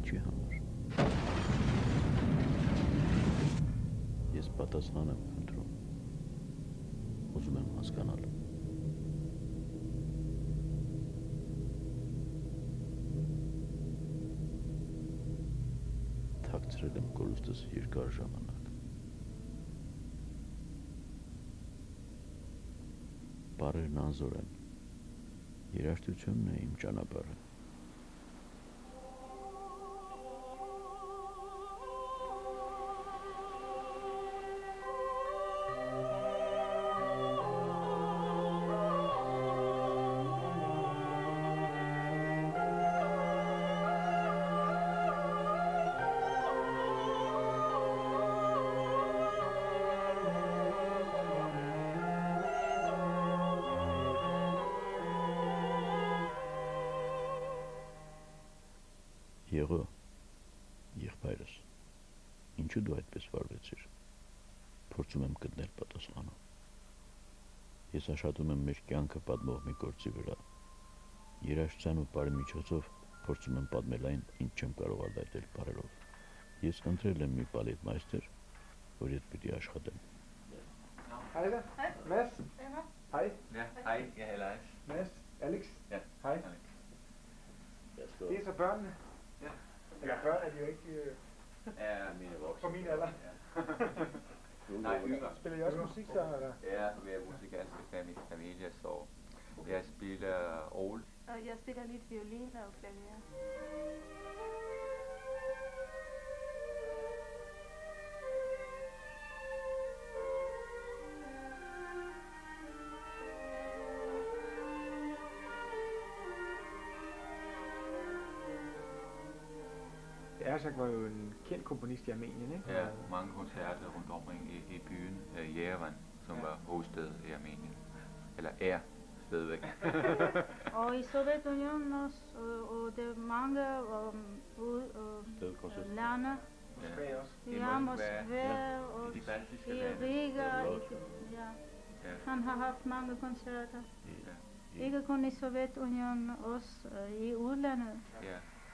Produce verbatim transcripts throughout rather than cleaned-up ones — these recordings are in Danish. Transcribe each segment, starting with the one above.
Ինչի համար։ Ես պատասխան եմ խնդրում։ Ուզում եմ հասկանալ։ Թաքցրել եմ կորուստս երկար ժամանակ։ Բառերն անզոր են։ Երաժշտությունն է իմ ճանապարհը։ Եղո, եղբայրս, ինչու դու այդպես վարվեցիր, փորձում եմ գտնել պատասխանը։ Ես աշխատում եմ մեր կյանքը պատմող մի գործի վրա, երաժշտության ու բարի միջոցով փորձում եմ պատմել այն, ինչ չեմ կարող արտահայտել բառերով։ Ես ընտրել եմ մի բալետմայստեր, որ հետ պիտի աշխատեմ։ Hej, Mads. Hej. Ja, hej, jeg hedder Leif. Mads, Alex. Ja, hej. Alex. Det er så børnene. Ja. Eller børn er de jo ikke øh, Ja, mine voksne. på min alder. Ja. Nej, yngre. Spiller I også musik så, eller? Ja, vi er musikalske fami- familie, så jeg spiller orgel. Jeg spiller lidt violin og klaver. Erzak var jo en kendt komponist i Armenien, ikke? Ja, mange koncerter rundt omkring i, i byen uh, Yerevan, som ja. var hovedstad i Armenien. Eller er stadigvæk. Og i Sovjetunionen også, og, og det er mange um, ud, uh, lande. Moskva også. Ja, Moskva og i de baltiske i lande. Riga. Ja. Ja. Ja. Han har haft mange koncerter. Ja. Ikke kun i Sovjetunionen, også uh, i udlandet. Ja.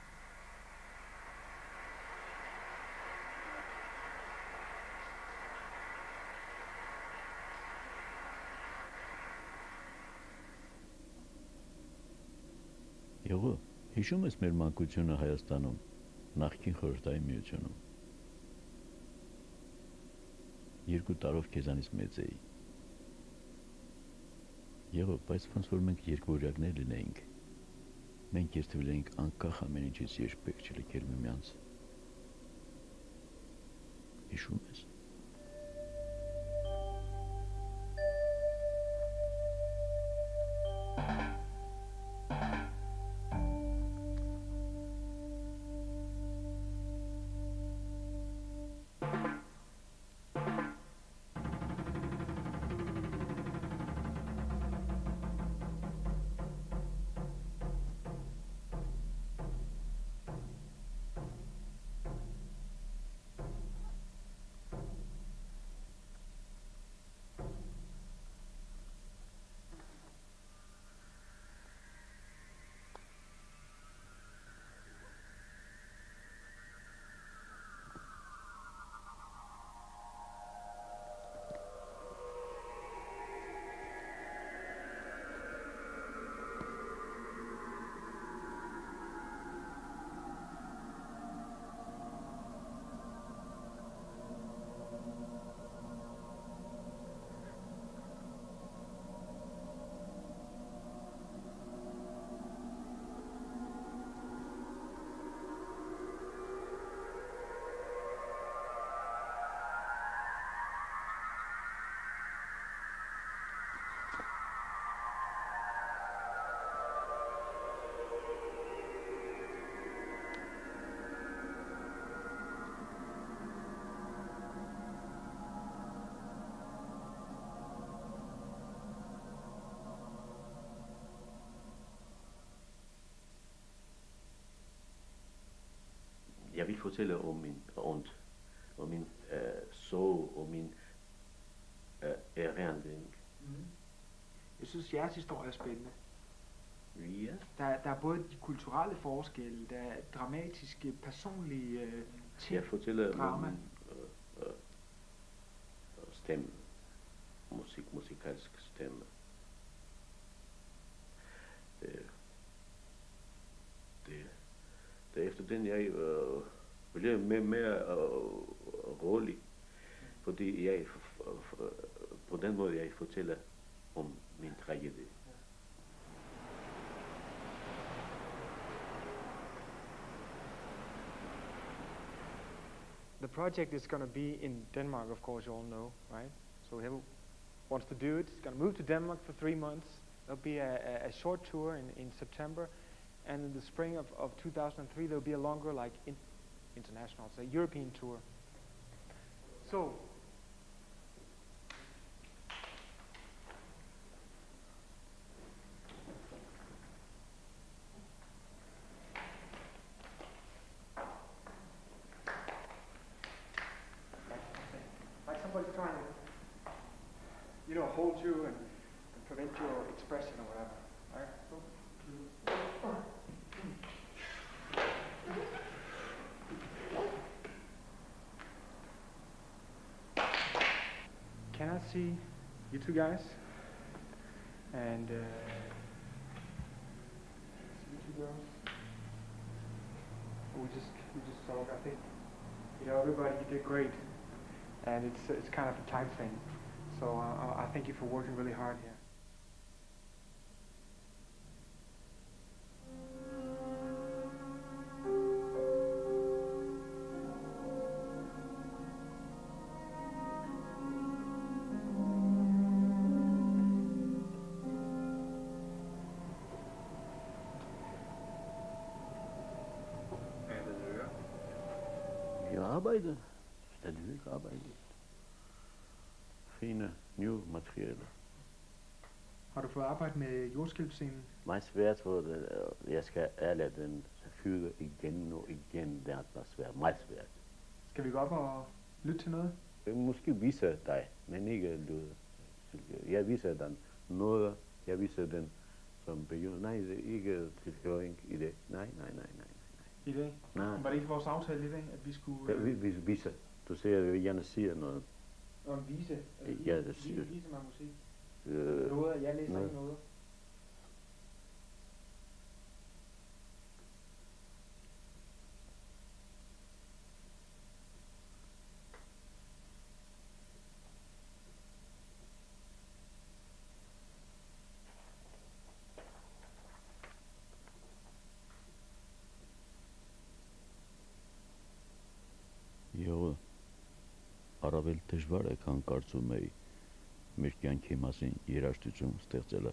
Եղո, հիշում ես մեր մանկությունը Հայաստանում, նախկին խորհրդային միությունում։ Երկու տարով քեզանից մեծ էի։ Եղո, բայց ոնց որ մենք երկվորյակներ լինեինք։ Մենք ես թվում էինք անկախ ամեն ինչից երբեք չլքել միմյանց։ Հիշում ես։ Jeg vil fortælle om min ånd, om min øh, sorg, om min øh, erindring. Mm. Jeg synes, jeres historie er spændende. Ja. Der, der er både de kulturelle forskelle, der er dramatiske, personlige øh, ting. Jeg fortæller drama. om øh, øh, stemme, musik, musikalsk stemme. Det, det, det er efter den, jeg øh, bliver mere, mere øh, rolig, fordi jeg på den måde, jeg fortæller om min tragedie. The project is going to be in Denmark, of course, you all know, right? So whoever wants to do it is going to move to Denmark for three months. There'll be a, a, a short tour in, in September, and in the spring of, of two thousand three, there'll be a longer, like, in, international, it's a European tour. So, like somebody's trying to, you know, hold you and, and prevent your expression or whatever. Right? So, can I see you two guys? And uh, see you two girls. We just we just talk. I think you know everybody. You did great, and it's it's kind of a time thing. So uh, I thank you for working really hard here. Jeg arbejder. Stadigvæk arbejder. Fine, nye materialer. Har du fået arbejde med jordskælvscenen? Meget svært for det. Jeg skal lade den fylde igen og igen. Det er svært. Meget svært. Skal vi gå op og lytte til noget? Jeg måske viser dig, men ikke lyde. Jeg viser den noget. Jeg viser den som begynder. Nej, det er ikke tilhøring i det. Nej, nej, nej, nej. I dag? Nej. Var det ikke vores aftale i dag, at vi skulle... Ja, vi, vi viser. Du ser, at jeg gerne siger noget. Om vise? Ja, det siger. Vise, vise mig musik. Øh, Noget, jeg læser noget. ikke noget. Եղը առավել դժվար է, քան կարծում էի մեր կյանքի մասին երաժշտություն ստեղծելը։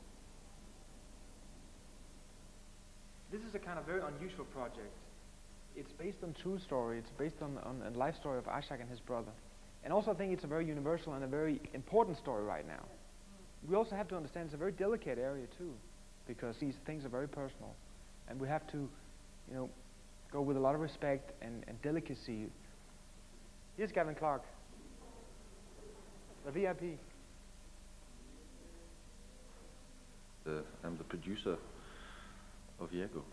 This is a kind of very unusual project. It's based on true story. It's based on, on a life story of Ashak and his brother. And also I think it's a very universal and a very important story right now. We also have to understand it's a very delicate area too, because these things are very personal. And we have to, you know, go with a lot of respect and, and delicacy. Here's Gavin Clark, the V I P. Uh, I'm the producer of Jago.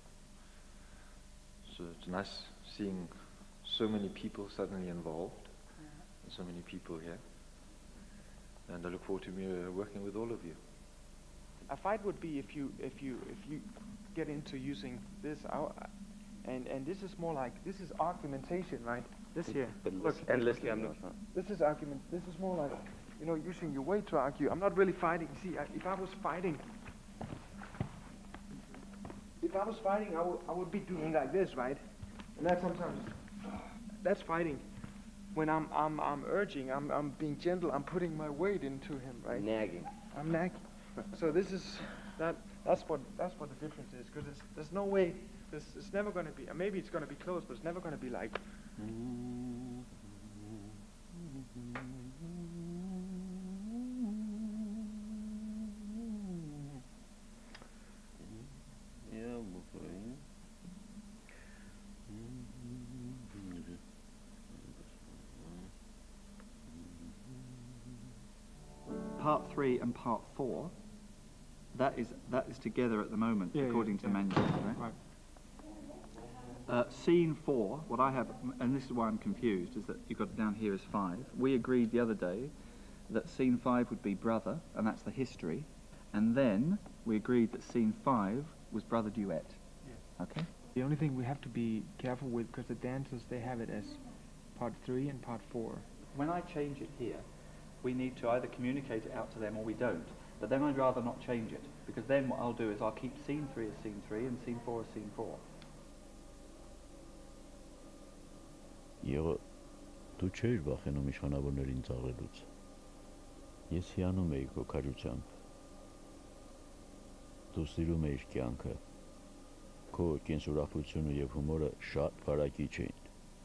So it's nice seeing so many people suddenly involved, and so many people here. And I look forward to uh, working with all of you. A fight would be if you if you if you get into using this out, and and this is more like this is argumentation, right? This here, look, Endlessly, I'm not. this is argument. This is more like, you know, using your weight to argue. I'm not really fighting. See, I, if I was fighting, if I was fighting, I would I would be doing like this, right? And that sometimes that's fighting. When I'm I'm I'm urging, I'm I'm being gentle. I'm putting my weight into him, right? Nagging. I'm nagging. So this is that. That's what that's what the difference is. Because there's no way. This it's never going to be. Maybe it's going to be close, but it's never going to be like. Part three and part four, that is that is together at the moment, Yeah, according yeah, to the yeah. manuscript, right? Right. Uh, scene four, what I have, and this is why I'm confused, is that you've got it down here as five. We agreed the other day that scene five would be brother, and that's the history, and then we agreed that scene five was brother duet. Yeah. Okay? The only thing we have to be careful with, because the dancers, they have it as part three and part four. When I change it here, we need to either communicate it out to them or we don't. But then I'd rather not change it, because then what I'll do is I'll keep scene three as scene three and scene four as scene four. Եղո, դու չէիր վախենում իշխանավորներին ծաղրելուց։ Ես հիանում էի քո քաջությամբ։ Դու սիրում էիր կյանքը։ Քո կենսուրախությունը եւ հումորը շատ կարակիչ էին։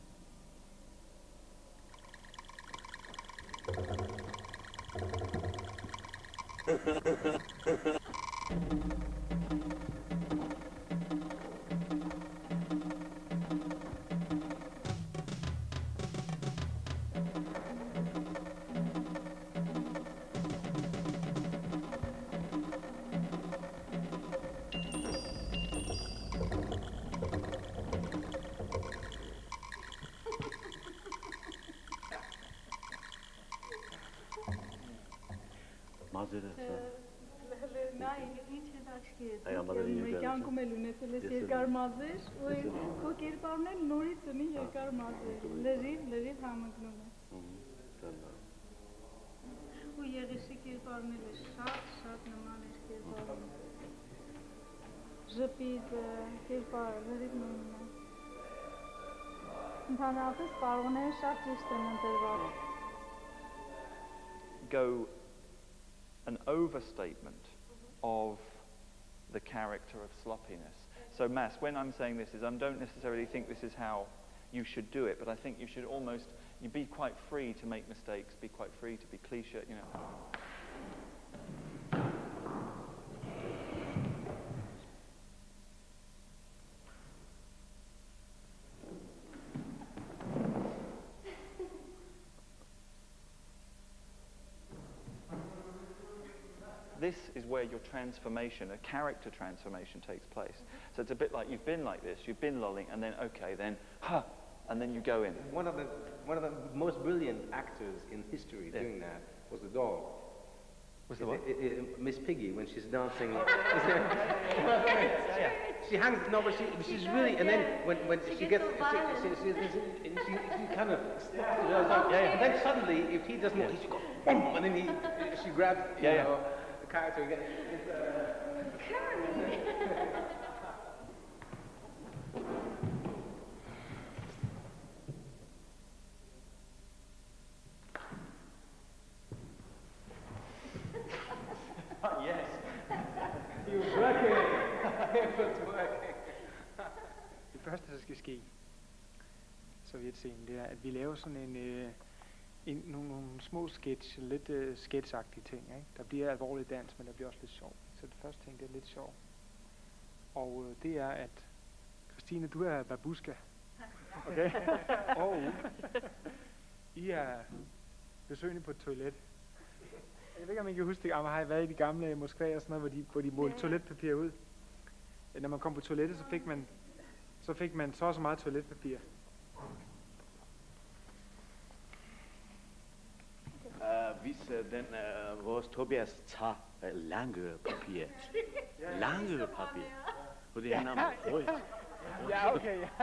Նայ, ինչ է աչքի է։ Այ ամառը Մեր կյանքում էլ ունեցել ես երկար մազեր, ու քո կերպարն էլ նորից ունի երկար մազեր։ Լրիվ, լրիվ համընկնում է։ Ու Եղիսի կերպարն էլ է շատ, շատ նման էր կերպարին։ Ժպիտ կերպարը լրիվ նույնն է։ Ընդհանրապես պարոնները շատ ճիշտ են ընտրված։ Go an overstatement of the character of sloppiness. So Mass, when I'm saying this is, I don't necessarily think this is how you should do it, but I think you should almost, you be quite free to make mistakes, be quite free to be cliche, you know. This is where your transformation, a character transformation takes place. So it's a bit like you've been like this, you've been lolling, and then, okay, then, ha, and then you go in. One of the, one of the most brilliant actors in history Yeah. doing that was the dog. Was the what? I- I- I- Miss Piggy, when she's dancing. She hangs, no, but she, she's really, and then when, when she, She gets, gets so she, violent. she, she, she, she, she kind of, you know, so- Yeah, yeah. and then suddenly, if he doesn't, she goes, boom, and then he, she grabs, you Yeah, yeah. know, the character again. It's, uh, Yes. he was working. It was working. Det første, der skal ske, Sovjetscenen, det er, at vi laver sådan en, øh, en nogle, nogle små sketch, lidt øh, sketchagtige ting. Ikke? Der bliver alvorlig dans, men der bliver også lidt sjov. Så det første ting, det er lidt sjov. Og øh, det er, at Christine, du er babushka. Okay? Og I er besøgende på et toilet. Jeg ved ikke, om I kan huske det, om I har været i de gamle Moskva og sådan noget, hvor de, hvor de målte toiletpapir ud. Når man kom på toilettet, så fik man så fik man så og så meget toiletpapir. Uh, hvis uh, den, uh, vores Tobias tager uh, lange papir. Lange papir. Fordi han er meget højt. Ja, okay, ja.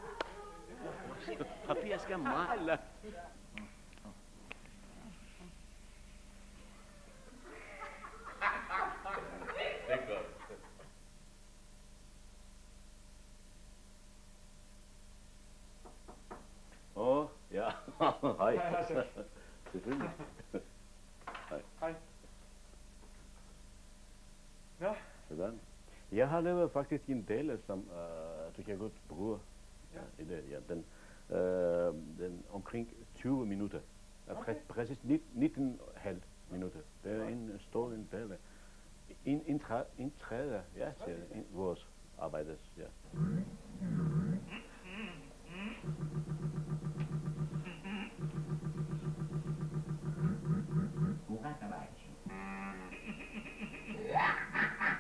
Papir skal meget langt. Det er godt. Åh, oh, ja. Hej. Selvfølgelig. Hej. Hej. Nå. Sådan. Jeg har lavet faktisk en del, som uh, du kan godt bruge ja. i det. Ja, den, uh, den omkring tyve minutter. Okay. Præ præcis nitten komma fem minutter. Det er en stor en del. En, en, træ, en træder, ja, til okay. en, vores arbejdes, ja. Cố gắng các bạn.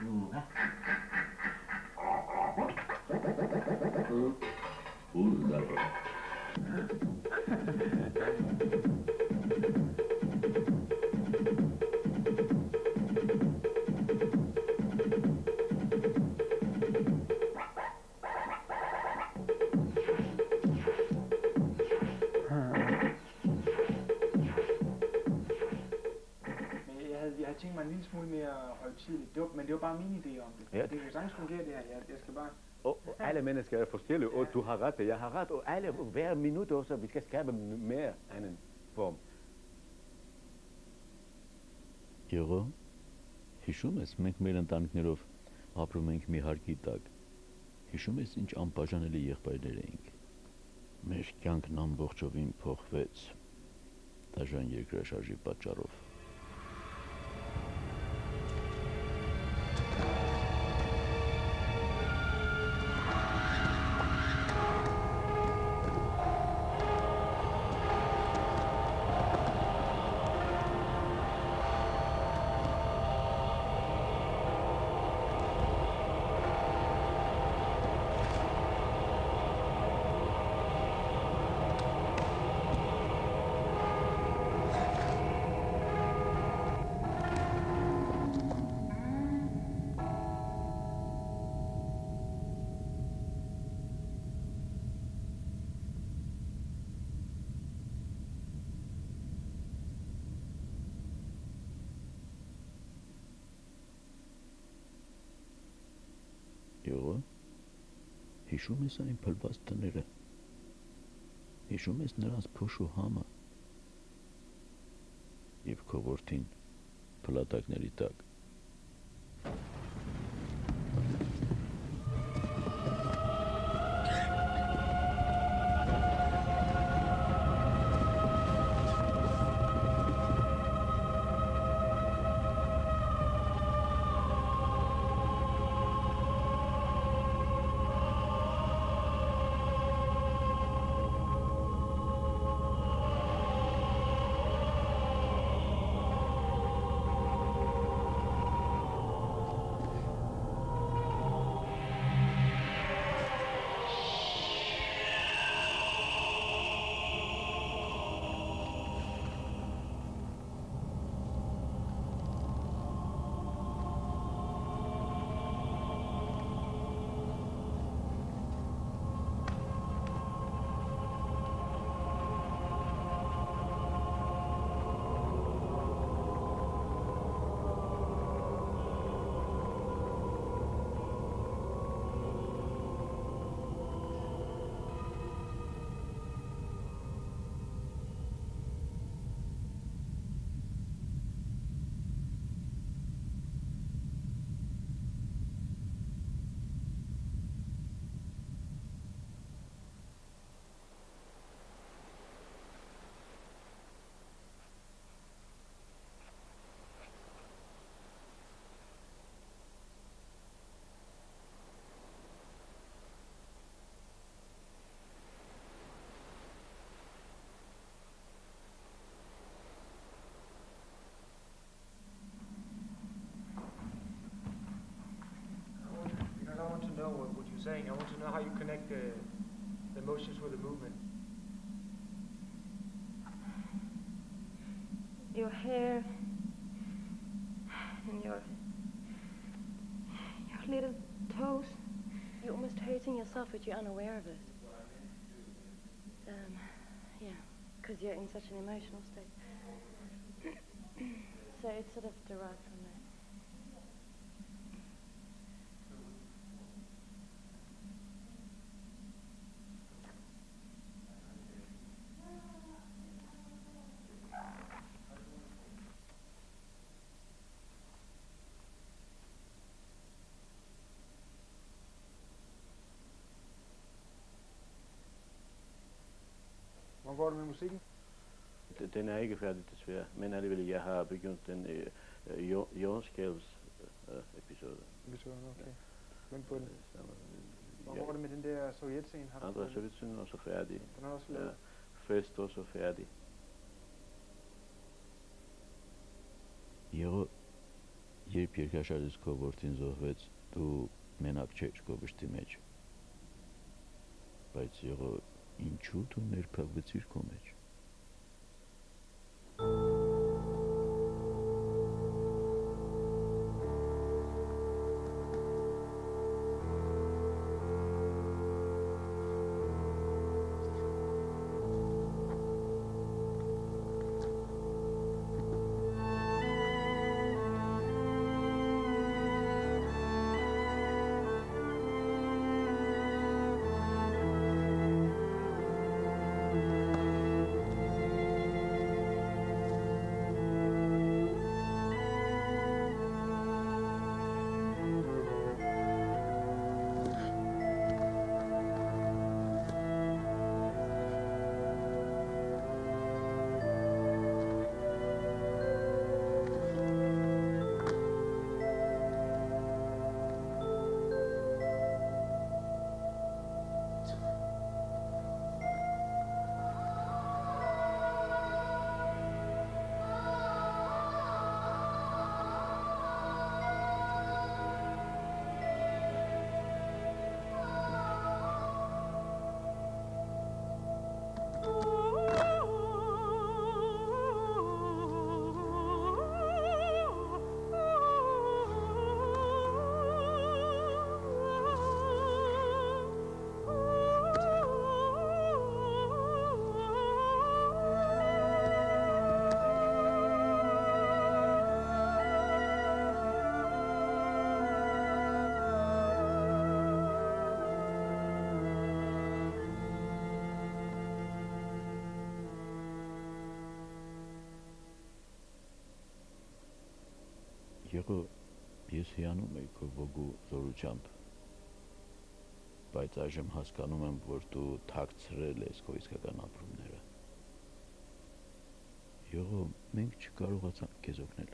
jeg tænkt mig en lille smule mere højtideligt. Det var, men det var bare min idé om det. Ja. Det kan sagtens fungere det her. Jeg, jeg skal bare... Og, og alle mennesker er forskellige, og du har ret, jeg har ret, og alle, hver minut også, vi skal skabe mere anden form. Եղո, հիշում ես, մենք մեր ընտանիքներով ապրում ենք մի հարկի տակ։ Հիշում ես, ինչ անբաժանելի եղբայրներ էինք։ Մեր կյանքն ամբողջովին փոխվեց դաժան երկրաշարժի պատճառով։ Եղո, հիշում ես այն փլված տները, հիշում ես նրանց փոշու համը և քո որդին փլատակների տակ։ Know what, what you're saying. I want to know how you connect the, the emotions with the movement. Your hair and your your little toes. You're almost hurting yourself, but you're unaware of it. Um, yeah, because you're in such an emotional state. So it's sort of derived from that. Hvor går det med musikken? Den er ikke færdig desværre, men alligevel jeg har begyndt den øh, jordskælvs øh, episode. Episode, okay. Vent på den. Hvor går det med den der sovjetscene? Andre sovjetscene er også færdig. Den er også lavet? Ja, fest også færdig. Եղո, երբ երկրաշարժից քո որդին զոհվեց, դու մենակ չէիր քո վշտի մեջ։ Բայց եղո, ինչու դու ներփակվեցիր քո մեջ։ Եղո ես հիանում էի քո ոգու զորությամբ, բայց այժմ հասկանում եմ, որ դու թաքցրել ես քո իսկական ապրումները։ Եղո մենք չկարողացանք քեզ օգնել։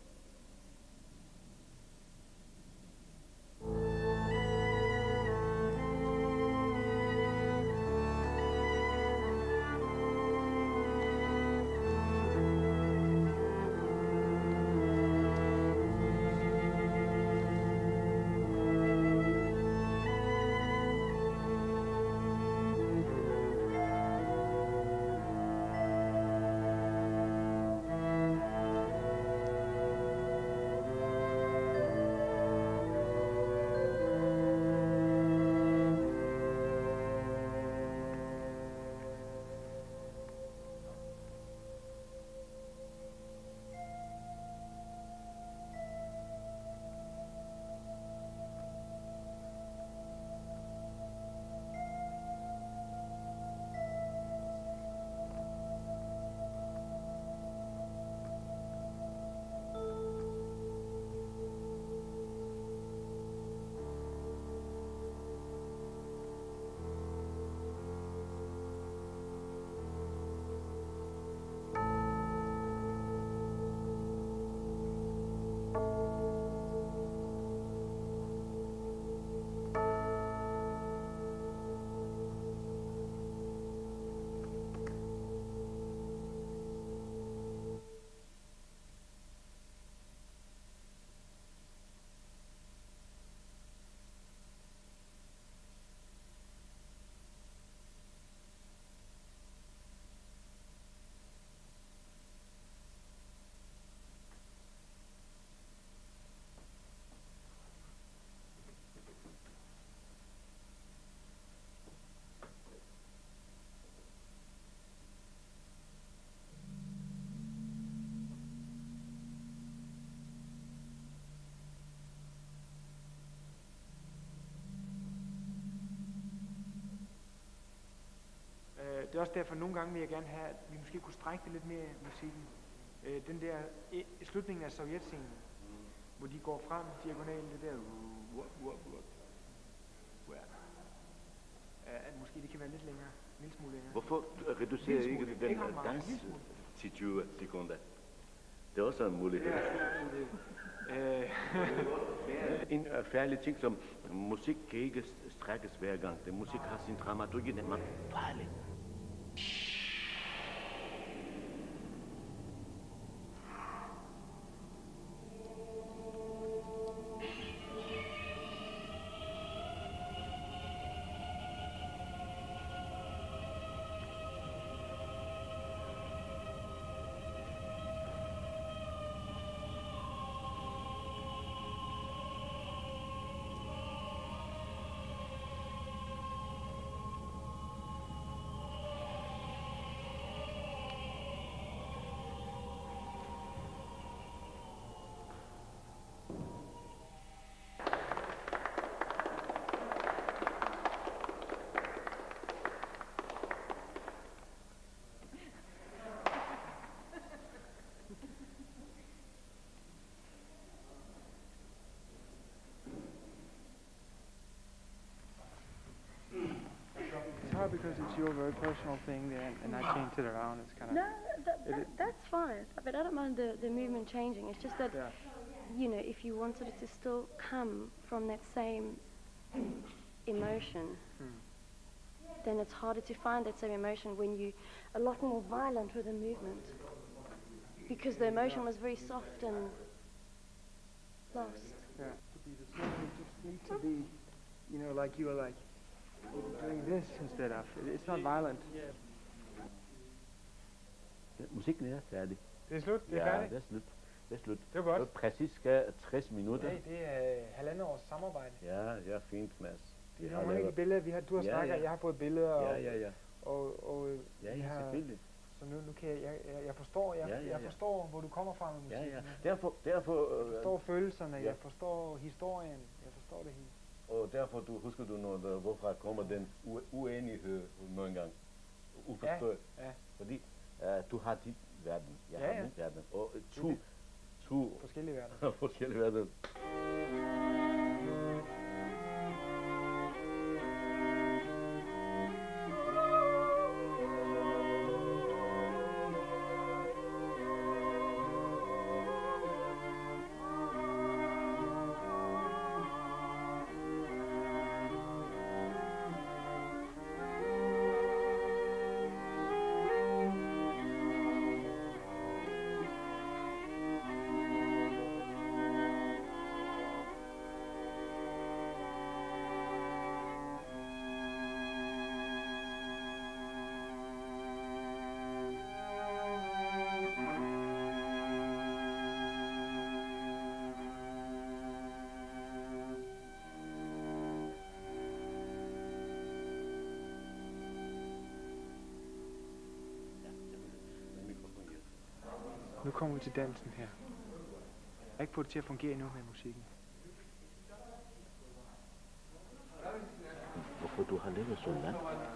Det er også derfor, nogle gange vil jeg gerne have, at vi måske kunne strække det lidt mere i musikken. Øh, den der i, i slutningen af sovjetscenen, mm. hvor de går frem diagonalt, det der, uh, uh, uh, uh, uh, at måske det kan være lidt længere, en lille smule længere. Hvorfor reducerer ikke den ikke dans til tyve sekunder? Det er også en mulighed. Ja, en færdig ting som musik kan ikke strækkes hver gang. Den musik har sin dramaturgi, den er farlig. Because it's your very personal thing, and, and I changed it around. It's kind of no, that, that, that's fine. But I don't mind the, the movement changing. It's just that, yeah. you know, if you wanted it to still come from that same emotion, hmm. then it's harder to find that same emotion when you a lot more violent with the movement, because the emotion was very soft and lost. Yeah, to be the same, you just need to be, you know, like you were like. Doing this instead of. It's not violent. Ja, musikken er færdig. Det er slut? Det er ja, færdigt? det er slut. Det er slut. Det er godt. Det er præcis skal tres minutter. Nej, det er halvandet års samarbejde. Ja, ja, fint, Mads. Vi har mange lavet... billeder. Vi har, du har ja, snakket, ja. jeg har fået billeder. Og, ja, ja, ja. Og, og, ja, ja, har, selvfølgelig. Så nu, nu kan jeg, jeg, jeg forstår, jeg, ja, ja, ja. jeg forstår, hvor du kommer fra med musikken. Ja, ja. Derfor, derfor, jeg forstår uh, følelserne, ja. jeg forstår historien, jeg forstår det hele. Og derfor du, husker du noget, der, hvorfra kommer den u- uenighed nogle gange? Uforstået. Ja, ja. Fordi uh, du har dit verden, jeg ja, har ja. min verden. Og to, to forskellige verdener. forskellige verdener. Nu kommer vi til dansen her. Jeg har ikke fået det til at fungere endnu med musikken. Hvorfor du har levet så langt?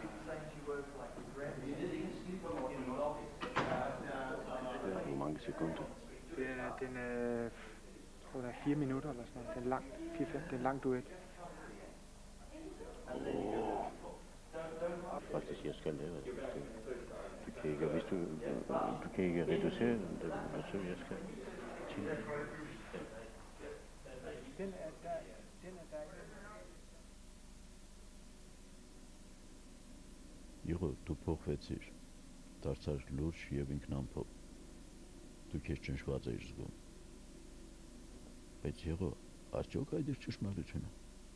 Hvor mange sekunder? Det er, den er, jeg tror, det er fire minutter eller sådan noget. Den er lang, fire, fem, det er en lang duet. Oh. Faktisk, jeg skal lave det. Du kan ikke, hvis du, du kan ikke reducere den, så jeg skal til. Den er der, den er der. Եղո, դու փոխվեցիր, դարձար լուրջ և ինքնամփոփ, դու քեզ ճնշված էիր զգում, բայց եղո, արդյոք այդ էր ճշմարությունը։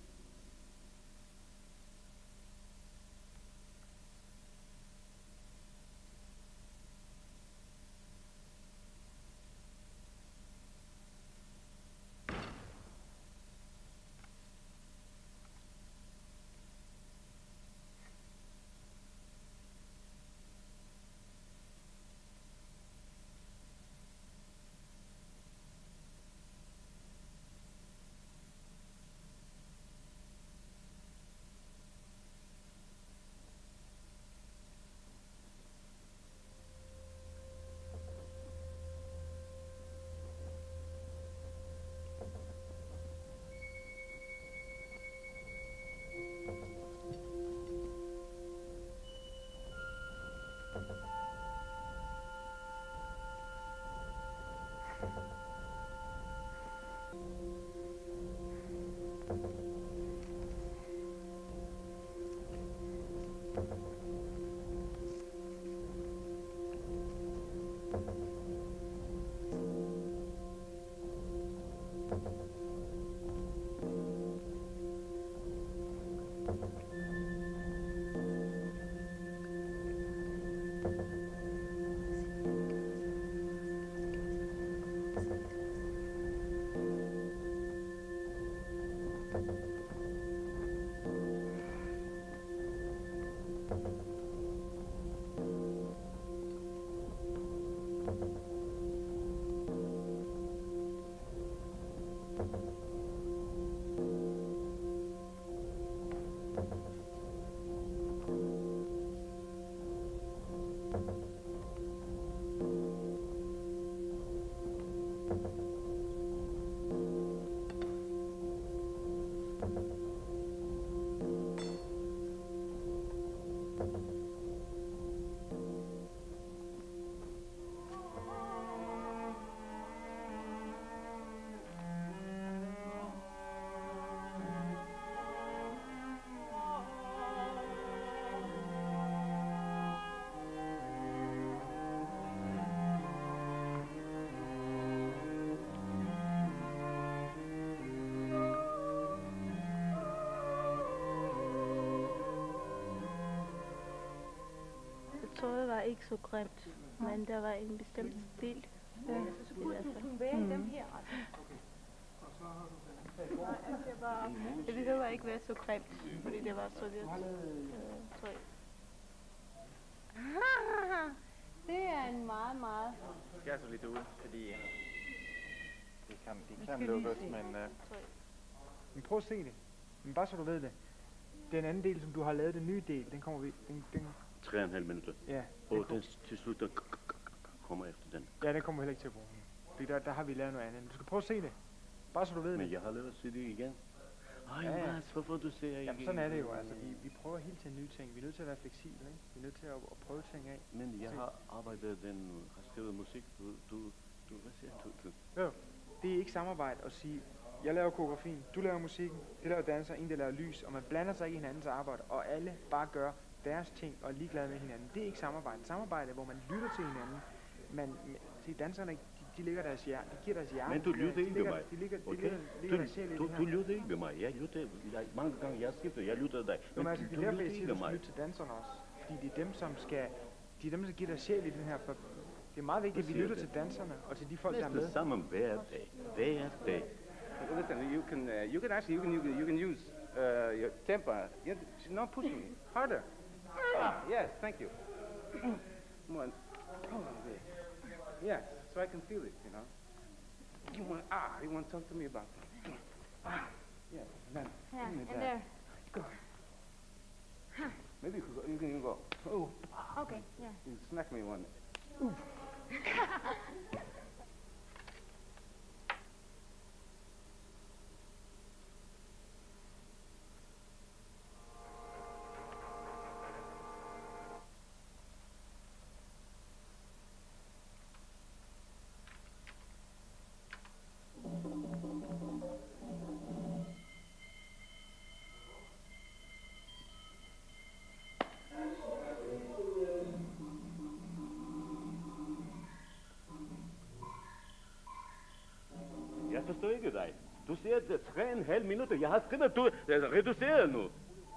Tøjet var ikke så grimt, men der var en bestemt stil. Ja. I hvert fald. Mm. Det var, det behøver ikke være så grimt, fordi det var sovjet øh, tøj. Det er en meget, meget... Det skal altså lidt ud, fordi de kan, de kan lukkes, men... Uh... Men prøv at se det. Men bare så du ved det. Den anden del, som du har lavet, den nye del, den kommer vi... Den, den Tre og en halv minutter. Ja. Og den til slut, den kommer efter den. Ja, den kommer heller ikke til at bruge. fordi der, der har vi lavet noget andet. Du skal prøve at se det. Bare så du ved Men det. jeg har lavet at se det igen. Ej, Ja, ja. Mads, hvorfor du ser ikke? Jamen, sådan er det jo. Altså, vi, vi prøver hele tiden nye ting. Vi er nødt til at være fleksible, ikke? Vi er nødt til at, at prøve ting af. Men jeg Se. har arbejdet den, har skrevet musik. Du, du, du hvad siger du? du? Jo, det er ikke samarbejde at sige, jeg laver koreografien, du laver musikken, det laver danser, en der laver lys, og man blander sig ikke i hinandens arbejde, og alle bare gør deres ting og er ligeglade med hinanden. Det er ikke samarbejde. Samarbejde, hvor man lytter til hinanden. Man, se, danserne, de, de ligger deres hjerte, de giver deres hjerte. Men du lytter ikke med mig. De ligger, de Okay? ligger, de ligger Du, deres sjæl i du, det du her. lytter ikke med mig. Jeg lytter, jeg, mange gange jeg skifter, jeg lytter dig. Jo, men altså, det du er derfor, jeg lytter siger, ikke du med skal mig. lytte til danserne også. Fordi det er dem, som skal, de er dem, der giver deres sjæl i den her. For det er meget vigtigt, at vi siger lytter det. til danserne og til de folk, der er Næsten med. sammen hver dag. Hver dag. Listen, you can, uh, you can actually, you can, you can, you can use uh, your temper. You, not pushing me. Harder. Ah, yes, thank you. Come on. Oh, yes, so I can feel it, you know. You want, ah, you want to talk to me about that. Ah, yes, then. Yeah, give me and that. there. Go. Maybe you, could go, you can go. Oh, Okay, yeah. you smack me one. Jeg forstår ikke dig. Du siger det tre og en halv minutter. Jeg har skrevet, at du er reduceret nu.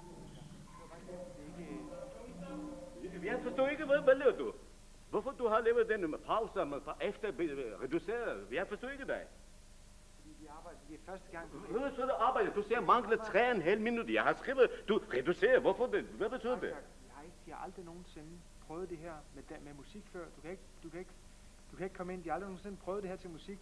Jeg forstår ikke, hvad, hvad laver du? Hvorfor du har lavet den pause men efter reduceret? Jeg forstår ikke dig. Vi arbejder, det er første gang. Hvad betyder det arbejde? Du siger, mangler tre og en halv minutter. Jeg har skrevet, du reducerer. Hvorfor det? Hvad betyder det? Jeg har, ikke, jeg har aldrig nogensinde prøvet det her med, da- med musik før. Du kan ikke, du kan ikke, du kan ikke komme ind. Jeg har aldrig nogensinde prøvet det her til musik.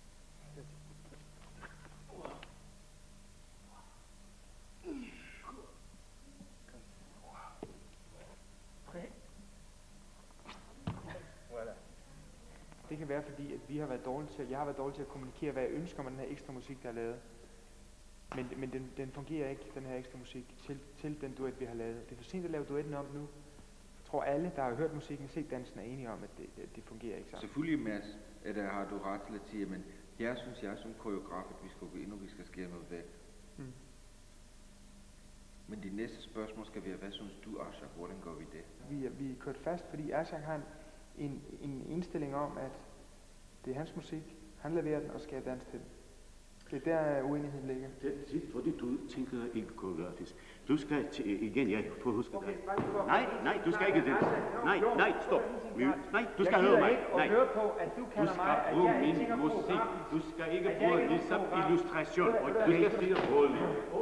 Det kan være fordi, at vi har været dårlige til, jeg har været dårlig til at kommunikere, hvad jeg ønsker med den her ekstra musik, der er lavet. Men, men den, den fungerer ikke, den her ekstra musik, til, til den duet, vi har lavet. Det er for sent at lave duetten om nu. Jeg tror alle, der har hørt musikken og set dansen, er enige om, at det, det, det fungerer ikke sammen. Selvfølgelig, Mads, at der har du ret til at sige, men jeg synes, jeg som koreograf, at vi skal gå ind, og vi skal skære noget væk. Mm. Men de næste spørgsmål skal være, hvad synes du, Ashak, hvordan gør vi det? Vi er, vi er kørt fast, fordi Ashak har en, en, en indstilling om, at det er hans musik, han leverer den og skal danse til den. Det er der uenigheden ligger. Det er fordi du tænker ikke koreografisk. Du skal til, igen, jeg får huske dig. Nej, nej, du skal ikke det. Nej, nej, stop. Nej, du skal høre mig. Nej. høre på, at du Du kalder mig, skal at bruge jeg ikke min tænker musik. koreografisk. Du skal ikke At jeg bruge ikke er ligesom koreograf. illustration. Og du skal sige roligt.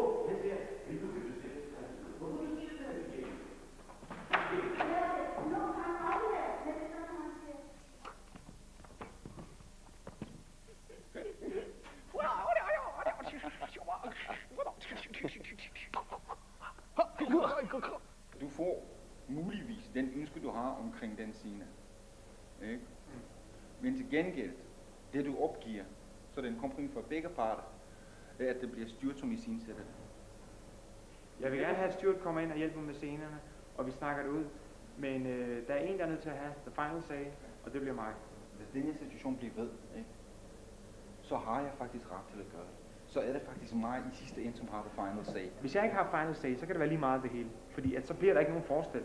Du får muligvis den ønske, du har omkring den scene. Ikke? Men til gengæld, det du opgiver, så det er en kompromis for begge parter, er, at det bliver styrt, som i scenesætter det. Jeg vil gerne have, at Stuart kommer ind og hjælper med scenerne, og vi snakker det ud. Men øh, der er en, der er nødt til at have the final say, og det bliver mig. Hvis den her situation bliver ved, ikke? Så har jeg faktisk ret til at gøre det. Så er det faktisk mig i sidste ende, som har det final say. Hvis jeg ikke har final say, så kan det være lige meget det hele. Fordi at så bliver der ikke nogen forskel.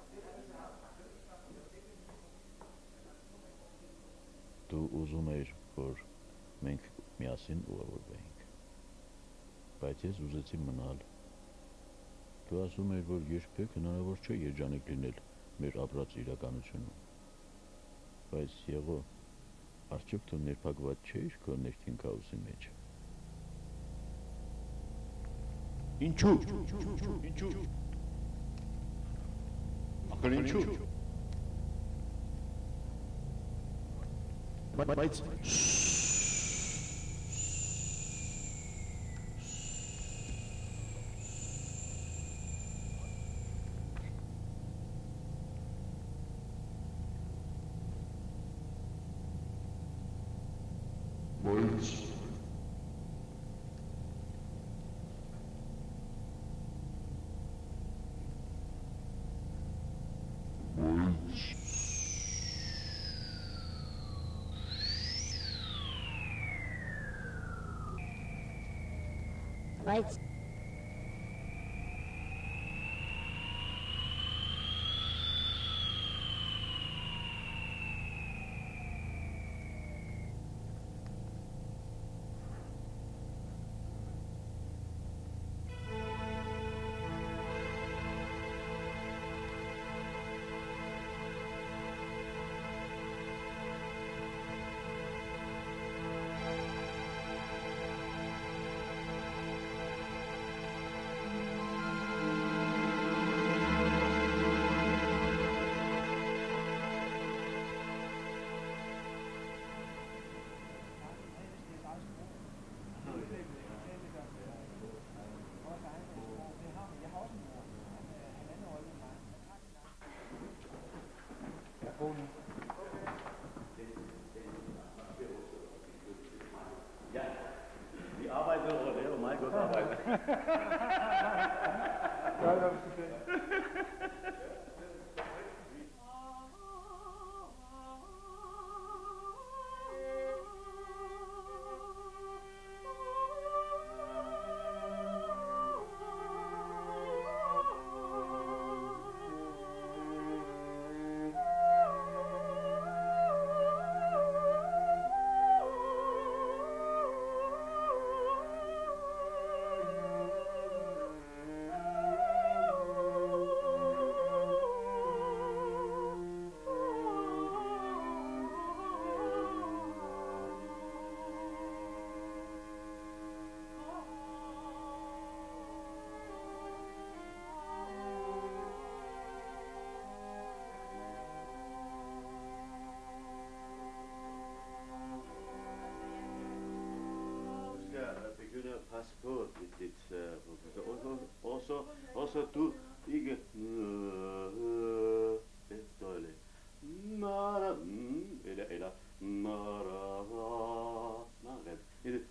Դու ուզում ես, որ մենք միասին ուղևորվեինք։ Բայց ես ուզեցի մնալ։ Դու ասում ես, որ երբեք հնարավոր չէ երջանիկ լինել մեր ապրած իրականությունում։ Բայց եղո, արդյոք դու ներփակված չէիր քո ներքին քաոսի մեջ։ Ինչու՞։ Ինչու՞։ Ախր ինչու՞։ Բայց Right. Ja, vi arbejder og laver meget godt arbejde. Ja, det er okay. Pas på lidt, lidt uh, også, også, også du ikke det dårligt. Mara, eller, eller, mara, nej, det er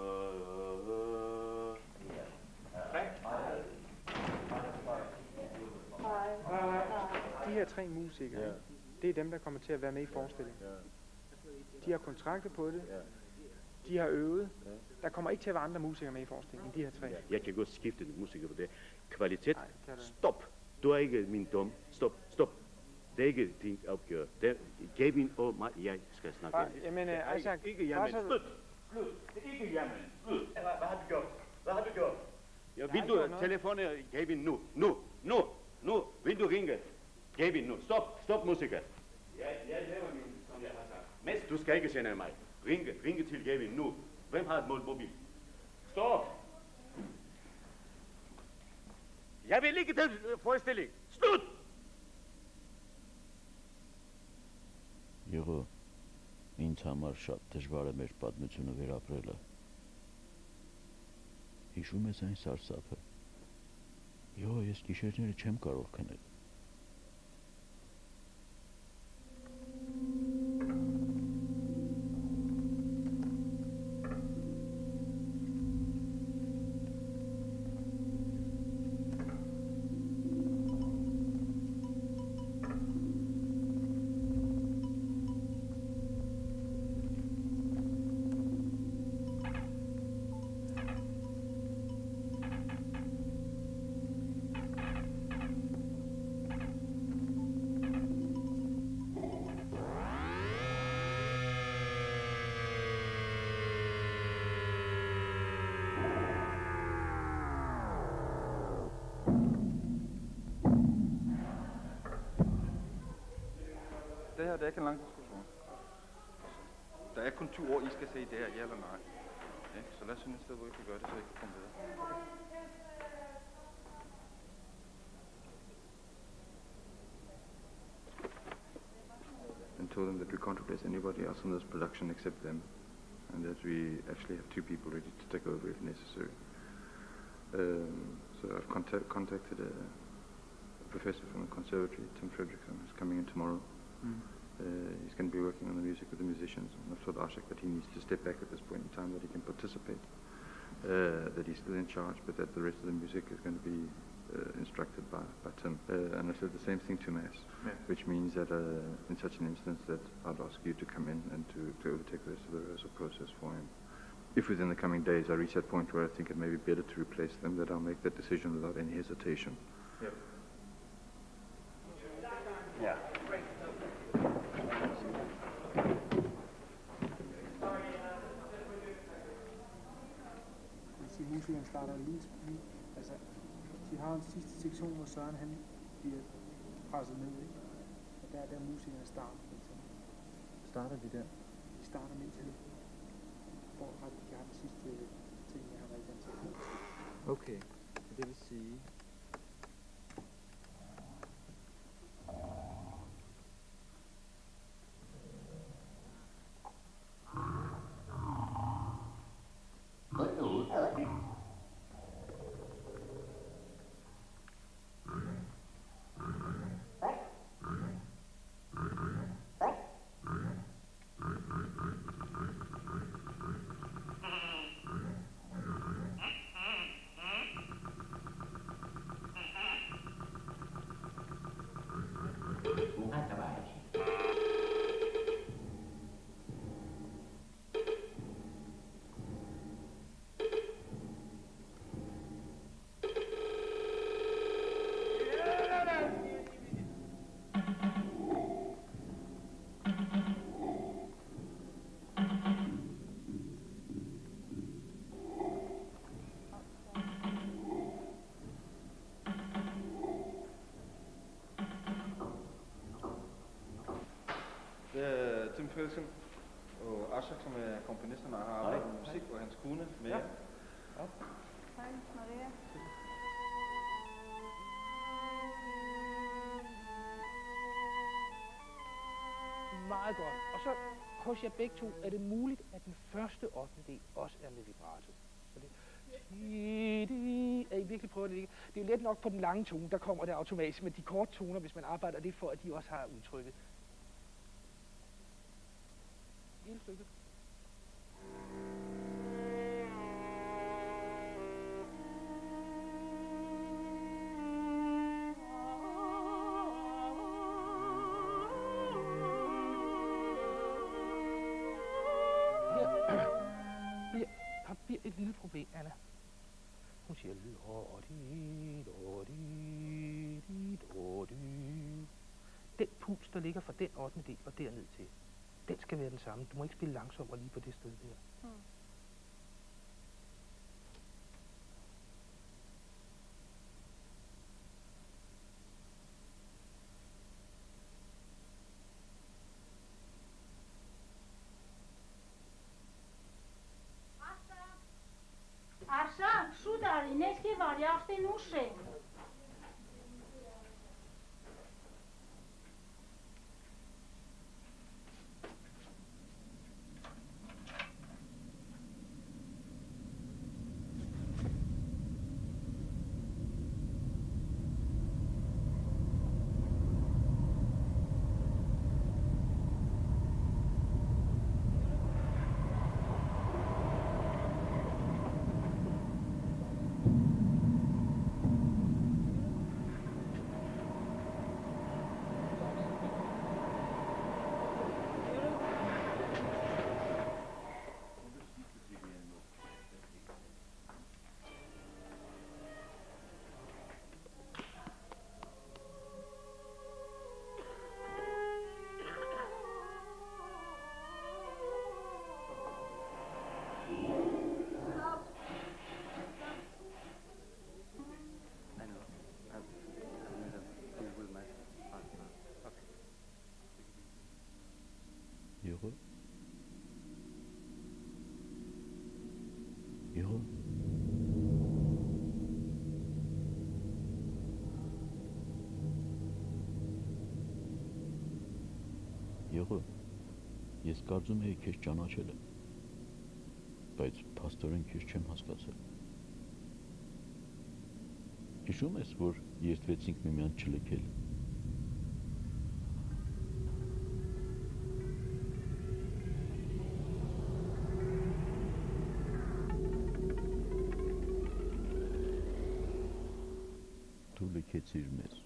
De her tre musikere, ja. Det er dem, der kommer til at være med i forestillingen. Ja. De har kontrakter på det. Ja. De har øvet. Ja. Der kommer ikke til at være andre musikere med i forestillingen, de her tre. Jeg kan godt skifte musiker på det. Kvalitet. Nej, stop. Du er ikke min dom. Stop, stop. Det er ikke din opgør. Gavin og mig, jeg skal snakke. Bare, jamen, uh, Isaac, ikke jamen. Slut. Slut. Det er ikke jamen. Slut. Hvad, hvad har du gjort? Hvad har du gjort? Ja, vil du telefonere Gavin nu? Nu. Nu. Nu. Vil du ringe? Gavin nu. Stop. Stop, musiker. Jeg, jeg laver min, som jeg har sagt. Mens du skal ikke sende mig. Ringe. Ringe til Gavin nu. Hvem har et mobil? Stop! Jeg vil ikke til forestilling. Slut! Եղո, ինձ համար շատ դժվար է մեր պատմությունը վերապրելը։ Հիշում ես այն սարսափը։ Յո, ես գիշերները չեմ կարող քնել։ Det her, det er ikke en lang diskussion. Der er kun to ord, I skal sige, det er ja eller nej. Ja, så lad os finde et sted, hvor I kan gøre det, så I kan komme videre. And told them that we can't replace anybody else in this production except them. And that we actually have two people ready to take over if necessary. Um, so I've contact, contacted a, a professor from the conservatory, Tim Fredrickson, who's coming in tomorrow. Mm. Uh, he's going to be working on the music with the musicians, and I've told Ashak that he needs to step back at this point in time, that he can participate, uh, that he's still in charge, but that the rest of the music is going to be uh, instructed by, by Tim. Uh, and I said the same thing to Mass, yeah. Which means that uh, in such an instance that I'd ask you to come in and to, to overtake the rest of the rehearsal process for him. If within the coming days I reach that point where I think it may be better to replace them, that I'll make that decision without any hesitation. Yep. Yeah. Musikeren starter lige, lige, altså, de har en sidste sektion, hvor Søren han bliver presset ned, ikke? Og der er der musikeren starter, for eksempel. Starter de der? De starter, mens han får ret, de har den sidste ting, jeg har været i den sektion. Okay, det vil sige... Tim Felsen og Ashak, som er komponisten og har arbejdet med musik, og hans kone med. Ja. Ja. Hej, Maria. Meget godt. Og så hos jer begge to, er det muligt, at den første ottendedel også er med vibrato? Så det er I virkelig prøver det ikke? Det er jo let nok på den lange tone, der kommer det automatisk, men de korte toner, hvis man arbejder lidt for, at de også har udtrykket. Hele stykket. Her bliver et lille problem, Anna. Hun siger den puls, der ligger fra den ottende del og derned til, den skal være den samme. Du må ikke spille langsommere lige på det sted der. Mm. Arşan, şu dari, neski var, yaxten uşe. Heureux. Heureux. Heureux. Ես կարծում եի քեզ ճանաչել եմ, բայց փաստորեն քեզ չեմ հասկացել։ Հիշում ես, որ երդվեցինք միմյանց չլքել։ դու լքեցիր մեզ։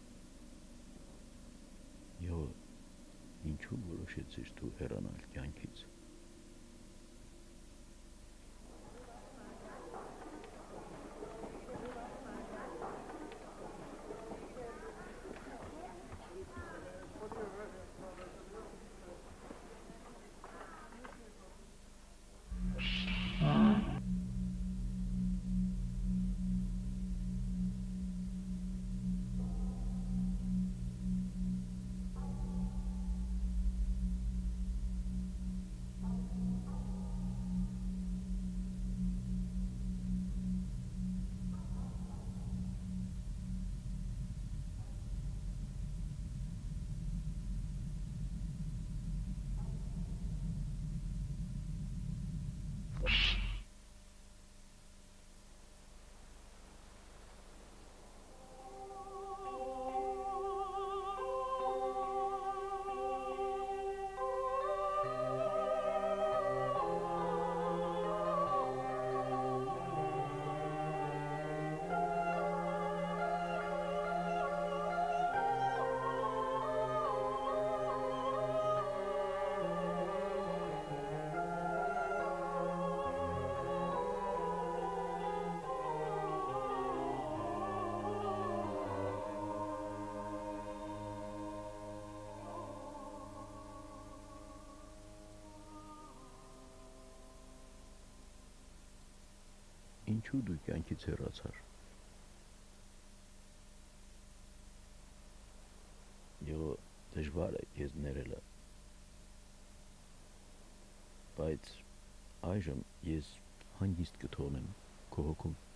Եվ ինչու որոշեցիր դու հեռանալ կյանքից։ Ինչու դու կյանքից հեռացար։ Եվ դժվար է քեզ ներելը։ Բայց այժմ ես հանգիստ կթողնեմ քո հոգում։